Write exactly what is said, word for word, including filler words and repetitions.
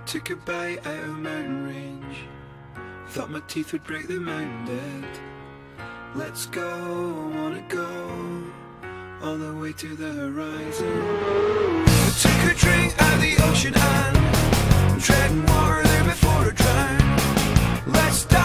Took a bite out of a mountain range. Thought my teeth would break the mountain dead. Let's go, I wanna go all the way to the horizon. I took a drink out of the ocean and I'm treading water there before I drown. Let's